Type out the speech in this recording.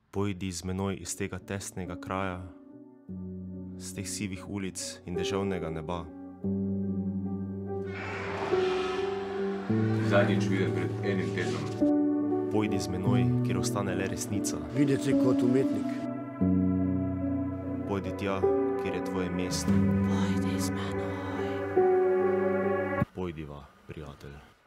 Pojdi z menoj iz tega tesnega kraja, z teh sivih ulic in deževnega neba. Zadnjič videl pred enim tednom. Pojdi z menoj, kjer ostane le resnica. Videti kot umetnik. Pojdi tja, kjer je tvoje mesto. Pojdi z menoj. Pojdiva, prijatelj.